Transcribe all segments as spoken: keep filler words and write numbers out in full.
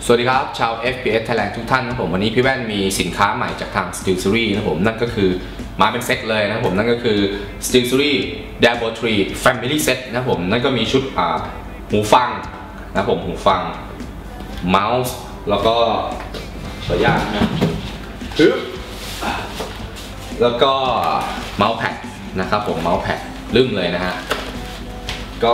สวัสดีครับชาว เอฟ พี เอส Thailand ทุกท่านนะผมวันนี้พี่แว่นมีสินค้าใหม่จากทาง SteelSeries นะผมนั่นก็คือมาเป็นเซตเลยนะผมนั่นก็คือ SteelSeries Dabo ทรี Family Set นะผมนั่นก็มีชุดหูฟังนะผมหูฟังเมาส์แล้วก็ขออนุญาตนะฮึบแล้วก็เมาส์แพดนะครับผมเมาส์แพดลืมเลยนะฮะก็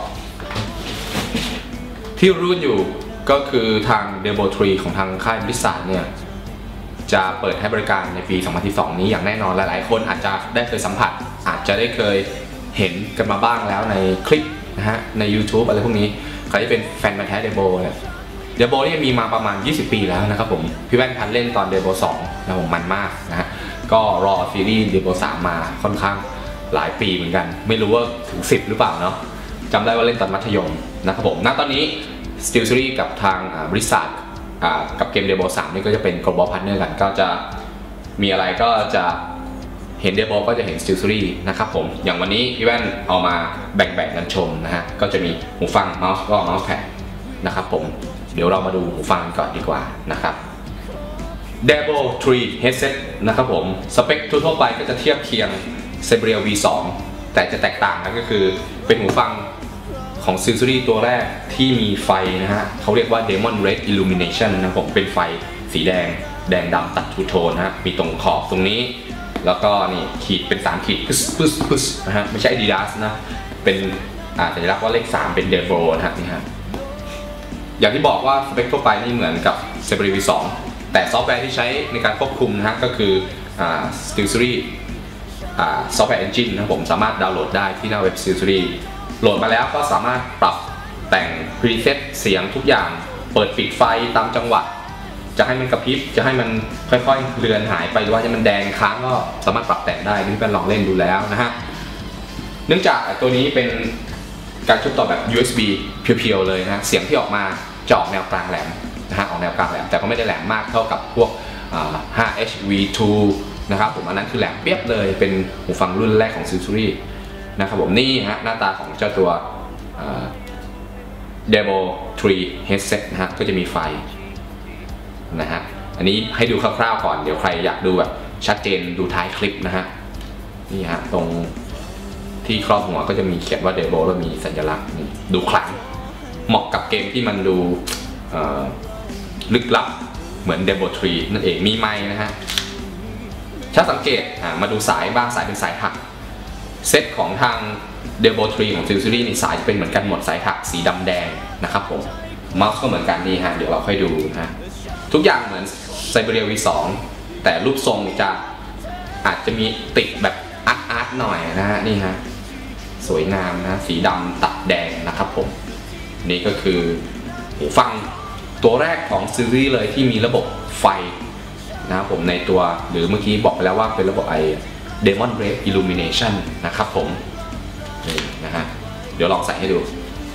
ที่รู้อยู่ก็คือทาง Dabo ทรีของทางค่ายบริษัทเนี่ยจะเปิดให้บริการในปี สองพันสิบสอง นี้อย่างแน่นอนหลายๆคนอาจจะได้เคยสัมผัสอาจจะได้เคยเห็นกันมาบ้างแล้วในคลิปนะฮะใน YouTube อะไรพวกนี้ใครที่เป็นแฟนมาแท้ Dabo เนี่ย Dabo นี่มีมาประมาณยี่สิบปีแล้วนะครับผมพี่แว่นทันเล่นตอน Dabo สองนะผมมันมากนะฮะก็รอซีรีส์ Dabo สามมาค่อนข้างหลายปีเหมือนกันไม่รู้ว่าถึงสิบหรือเปล่าเนาะจำได้ว่าเล่นตอนมัธยมนะครับผมณตอนนี้SteelSeries กับทางบริษัทกับเกม Dabo สามนี่ก็จะเป็น global partner กันก็จะมีอะไรก็จะเห็น Dabo ก็จะเห็น SteelSeries นะครับผมอย่างวันนี้พี่แว่นเอามาแบ่งๆกันชมนะฮะก็จะมีหูฟังเมาส์ก็เมาส์แพดนะครับผมเดี๋ยวเรามาดูหูฟังก่อนดีกว่านะครับ Dabo ทรี Headset นะครับผมสเปคทั่วๆไปก็จะเทียบเคียง Sabriel วี ทู แต่จะแตกต่างกันก็คือเป็นหูฟังของ SteelSeries ตัวแรกที่มีไฟนะฮะเขาเรียกว่า Demon Red Illumination นะผมเป็นไฟสีแดงแดงดำตัดทูโทนนะฮะมีตรงขอบตรงนี้แล้วก็นี่ขีดเป็นสามขีดปึ๊สปึ๊สปึ๊สนะฮะไม่ใช่ Adidas นะเป็นสัญลักษณ์ว่าเลขสามเป็น Dabo นะฮะนี่ฮะอย่างที่บอกว่าสเปคทั่วไปนี่เหมือนกับ Sabriel วี ทู แต่ซอฟต์แวร์ที่ใช้ในการควบคุมนะฮะก็คือ SteelSeries Software Engine นะผมสามารถดาวน์โหลดได้ที่หน้าเว็บ SteelSeriesโหลดมาแล้วก็สามารถปรับแต่งพรีเซตเสียงทุกอย่างเปิดปิดไฟตามจังหวะจะให้มันกระพริบจะให้มันค่อยๆเลือนหายไปหรือว่าจะมันแดงค้างก็สามารถปรับแต่งได้นี่เป็นลองเล่นดูแล้วนะฮะเนื่องจากตัวนี้เป็นการชุบต่อแบบ ยู เอส บี เพียวๆเลยนะเสียงที่ออกมาจะออกแนวกลางแหลมนะฮะออกแนวกลางแหลมแต่ก็ไม่ได้แหลมมากเท่ากับพวก ไฟว์ เอช วี ทู นะครับผมอันนั้นคือแหลมเปียบเลยเป็นหูฟังรุ่นแรกของ SteelSeriesนะครับผมนี่ฮะหน้าตาของเจ้าตัว Dabo ทรี Headset นะฮะก็จะมีไฟนะฮะอันนี้ให้ดูคร่าวๆก่อนเดี๋ยวใครอยากดูแบบชัดเจนดูท้ายคลิปนะฮะนี่ฮะตรงที่ครอบหัวก็จะมีเขียนว่า Dabo แล้วมีสัญลักษณ์ดูคลังเหมาะกับเกมที่มันดูลึกลับเหมือน Dabo ทรีนั่นเองมีไมค์นะฮะถ้าสังเกตมาดูสายบ้างสายเป็นสายถักเซตของทาง Dabo ทรีของ SteelSeries ในสายเป็นเหมือนกันหมดสายถักสีดำแดงนะครับผมเมาส์ก็เหมือนกันนี่ฮะเดี๋ยวเราค่อยดูนะทุกอย่างเหมือน Sabriel วี ทู แต่รูปทรงจะอาจจะมีติดแบบอาร์ตอาร์ตหน่อยนะฮะนี่ฮะสวยงามนะสีดำตัดแดงนะครับผมนี่ก็คือหูฟังตัวแรกของซีรีส์เลยที่มีระบบไฟนะครับผมในตัวหรือเมื่อกี้บอกไปแล้วว่าเป็นระบบไอDemon Red Illumination นะครับผมนี่นะฮะเดี๋ยวลองใส่ให้ดู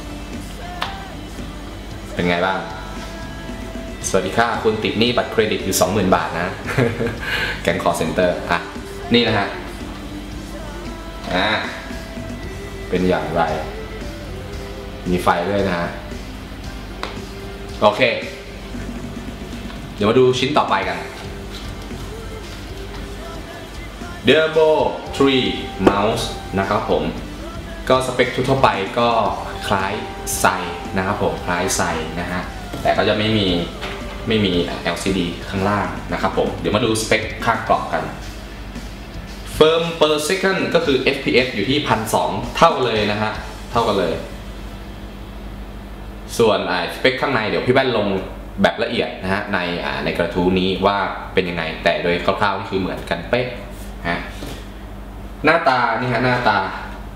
เป็นไงบ้างสวัสดีค่ะคุณติดหนี้บัตรเครดิตอยู่ สองหมื่น บาทนะแก๊งคอร์เซ็นเตอร์อ่ะนี่นะฮะอ่าเป็นอย่างไรมีไฟด้วยนะฮะโอเคเดี๋ยวมาดูชิ้นต่อไปกันDabo ทรี Mouse นะครับผมก็สเปคทั่วไปก็คล้ายไซนะครับผมคล้ายไซนะฮะแต่ก็จะไม่มีไม่มี แอล ซี ดี ข้างล่างนะครับผมเดี๋ยวมาดูสเปคข้างกล่องกัน Frame per second ก็คือ เอฟ พี เอส อยู่ที่ หนึ่งพันสองร้อย เท่าเลยนะฮะเท่ากันเลยส่วนสเปคข้างในเดี๋ยวพี่แว่นลงแบบละเอียดนะฮะในในกระทู้นี้ว่าเป็นยังไงแต่โดยคร่าวๆนี่คือเหมือนกันเป๊ะหน้าตานี่ฮะหน้าตา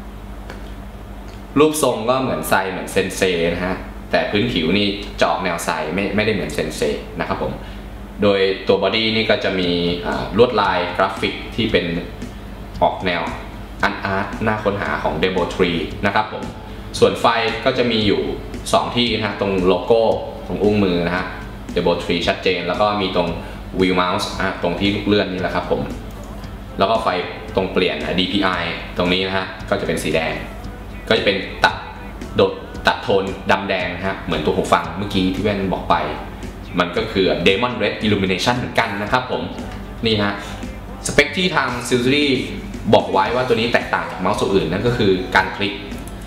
รูปทรงก็เหมือนไซเหมือนเซนเซนะฮะแต่พื้นผิวนี่จะออกแนวไซไม่ไม่ได้เหมือนเซนเซนะครับผมโดยตัวบอดี้นี่ก็จะมีลวดลายกราฟิกที่เป็นออกแนวอาร์ตอาร์ตหน้าค้นหาของ Dabo ทรีนะครับผมส่วนไฟก็จะมีอยู่สองที่นะฮะตรงโลโก้ตรงอุ้งมือนะฮะ Dabo ทรีชัดเจนแล้วก็มีตรง Wheel Mouse ตรงที่ลูกเลื่อนนี่แหละครับผมแล้วก็ไฟตรงเปลี่ยน ดี พี ไอ ตรงนี้นะฮะก็จะเป็นสีแดงก็จะเป็นตัดโดดตัดโทนดำแดงนะฮะเหมือนตัวหูฟังเมื่อกี้ที่แว่นบอกไปมันก็คือ Demon Red Illumination เหมือนกันนะครับผมนี่ฮะสเปคที่ทาง Silvery บอกไว้ว่าตัวนี้แตกต่างจากเมาส์ตัวอื่นนั่นก็คือการคลิก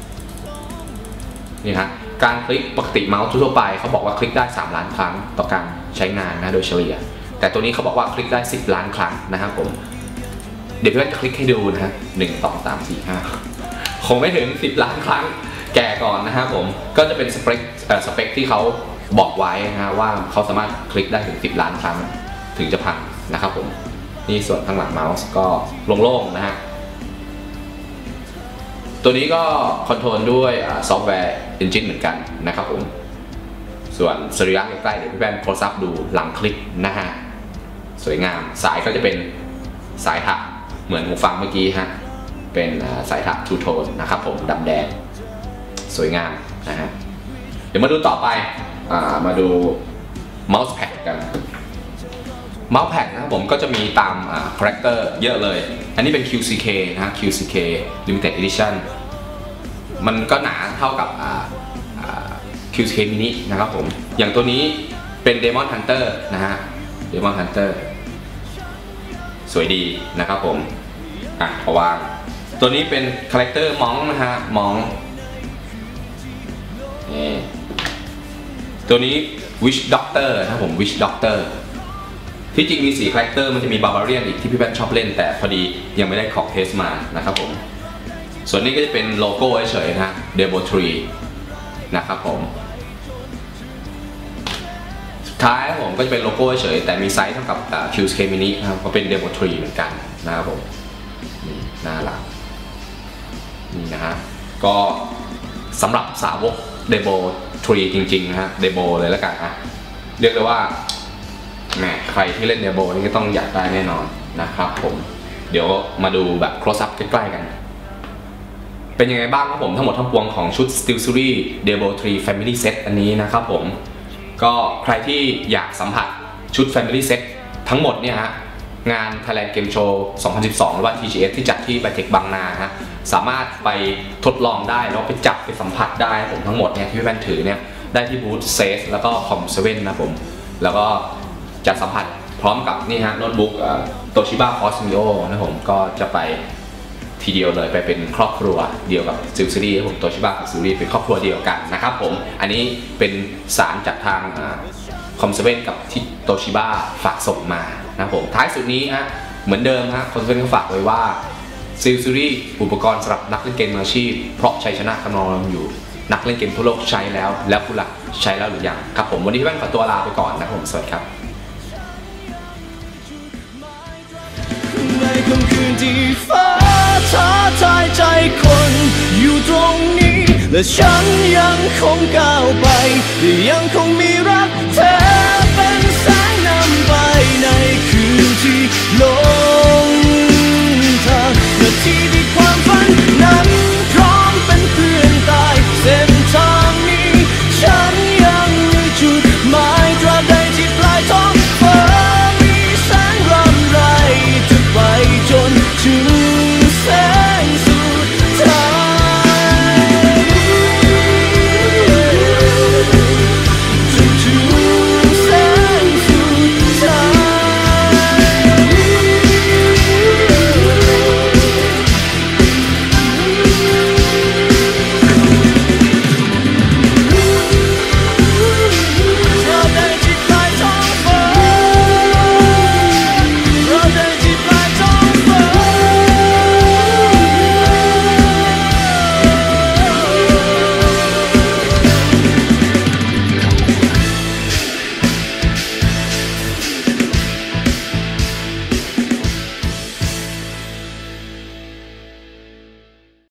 นี่ฮะการคลิกปกติเมาส์ทั่วไปเขาบอกว่าคลิกได้สามล้านครั้งต่อการใช้งานนะโดยเฉลี่ยแต่ตัวนี้เขาบอกว่าคลิกได้สิบล้านครั้งนะครับผมเดี๋ยวพี่จะคลิกให้ดูนะฮะหนึ่ง สอง สาม สี่ ห้าคงไม่ถึงสิบล้านครั้งแก่ก่อนนะครับผมก็จะเป็นสเปคสเปคที่เขาบอกไว้นะฮะว่าเขาสามารถคลิกได้ถึงสิบล้านครั้งถึงจะพังนะครับผมนี่ส่วนข้างหลังเมาส์ก็โล่งๆนะฮะตัวนี้ก็คอนโทรลด้วยซอฟต์แวร์ Engine เหมือนกันนะครับผมส่วนสรีระใกล้ๆเดี๋ยวพี่แบนโคลซับดูหลังคลิกนะฮะสวยงามสายก็จะเป็นสายถักเหมือนหูฟังเมื่อกี้ฮะเป็นสายถักทูโทนนะครับผมดำแดงสวยงามนะฮะเดี๋ยวมาดูต่อไปมาดูเมาส์แพดกันเมาส์แพดนะครับผมก็จะมีตามคาแรคเตอร์เยอะเลยอันนี้เป็น คิว ซี เค นะฮะ คิว ซี เค Limited Edition มันก็หนาเท่ากับ คิว ซี เค Mini นะครับผมอย่างตัวนี้เป็น Demon Hunter นะฮะ Demon Hunter สวยดีนะครับผมอ่ะพอวางตัวนี้เป็นคาแรคเตอร์มองนะฮะมองนี่ตัวนี้ Witch Doctor นะครับผม Witch Doctor ที่จริงมีสี่คาแรคเตอร์มันจะมี Barbarian อีกที่พี่แบนชอบเล่นแต่พอดียังไม่ได้ขอเทสมานะครับผมส่วนนี้ก็จะเป็นโลโก้เฉยๆนะฮะ Devil Tree นะครับผมสุดท้ายผมก็จะเป็นโลโก้เฉยแต่มีไซส์เท่ากับ คิว ซี เค Mini นะครับก็เป็น Devil Tree เหมือนกันนะครับผมนี่น่ารักนี่นะฮะก็สำหรับสาวก Devil Tree จริงๆนะฮะ Devil เลยแล้วกันนะเรียกได้ว่าแหมใครที่เล่น Devil นี่ก็ต้องอยากได้แน่นอนนะครับผมเดี๋ยวมาดูแบบ close up ใกล้ๆกันเป็นยังไงบ้างครับผมทั้งหมดทั้งปวงของชุด SteelSeries Devil Tree Family Set อันนี้นะครับผมก็ใครที่อยากสัมผัสชุด Family Set ทั้งหมดเนี่ยฮะงาน Thailand Game Show สองพันสิบสอง หรือว่า ที จี เอส ที่จัดที่ไบเทคบางนาฮะสามารถไปทดลองได้แล้วไปจับไปสัมผัสได้ผมทั้งหมดเนี่ยที่พี่แบนถือเนี่ยได้ที่บูธเซฟแล้วก็คอมเซเว่นนะผมแล้วก็จะสัมผัสพร้อมกับนี่ฮะโน้ตบุ๊กโตชิบะคอสมิโอนะผมก็จะไปทีเดียวเลยไปเป็นครอบครัวเดียวกับซิลซีรีส์ผมโตชิบะกับซิลซีรีส์เป็นครอบครัวเดียวกันนะครับผมอันนี้เป็นสารจากทางคอมเซเว่นกับที่โตชิบะฝากส่งมานะผมท้ายสุดนี้ฮะเหมือนเดิมฮะคอมเซเว่นก็ฝากไว้ว่าซิลซีรีส์อุปกรณ์สำหรับนักเล่นเกมมืออาชีพเพราะชัยชนะกำลังรออยู่นักเล่นเกมทั่วโลกใช้แล้วแล้วคุณล่ะใช้แล้วหรือยังครับผมวันนี้พี่แว่นขอตัวลาไปก่อนนะครับผมสวัสดีครับในค่ำคืนที่ฟ้าท้าทายใจคนอยู่ตรงนี้และฉันยังคงก้าวไปยังคงมีรัก